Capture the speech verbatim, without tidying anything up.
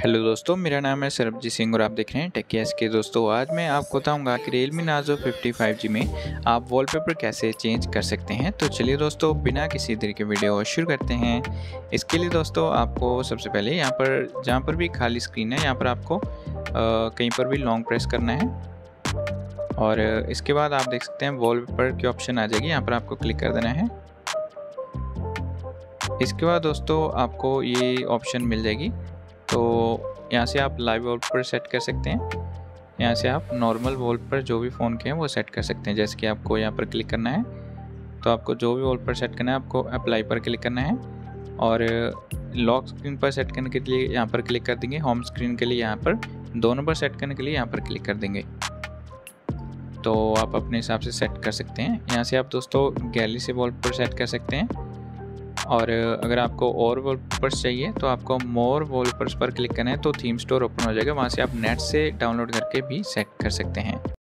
Hello दोस्तों, मेरा नाम है सरबजीत सिंह और आप देख रहे हैं टेक्कीएस के। दोस्तों आज मैं आपको बताऊंगा कि Realme Narzo fifty five G में आप वॉलपेपर कैसे चेंज कर सकते हैं। तो चलिए दोस्तों, बिना किसी देर के वीडियो शुरू करते हैं। इसके लिए दोस्तों आपको सबसे पहले यहाँ पर जहाँ पर भी खाली स्क्रीन है यहाँ पर आपको आ, कहीं पर भी लॉन्ग प्रेस करना है और इसके बाद आप देख सकते हैं वॉलपेपर की ऑप्शन आ जाएगी, यहाँ पर आपको क्लिक कर देना है। इसके बाद दोस्तों आपको ये ऑप्शन मिल जाएगी, तो यहाँ से आप लाइव वॉलपेपर सेट कर सकते हैं। यहाँ से आप नॉर्मल वॉलपेपर जो भी फ़ोन के हैं वो सेट कर सकते हैं। जैसे कि आपको यहाँ पर क्लिक करना है, तो आपको जो भी वॉलपेपर सेट करना है आपको अप्लाई पर क्लिक करना है और लॉक स्क्रीन पर सेट करने के लिए यहाँ पर क्लिक कर देंगे। होम स्क्रीन के लिए यहाँ पर, दोनों पर सेट करने के लिए यहाँ पर क्लिक कर देंगे। तो आप अपने हिसाब से सेट कर सकते हैं। यहाँ से आप दोस्तों गैलरी से वॉलपेपर सेट कर सकते हैं और अगर आपको और वॉलपेपर्स चाहिए तो आपको मोर वॉलपेपर्स पर क्लिक करना है, तो थीम स्टोर ओपन हो जाएगा। वहाँ से आप नेट से डाउनलोड करके भी सेट कर सकते हैं।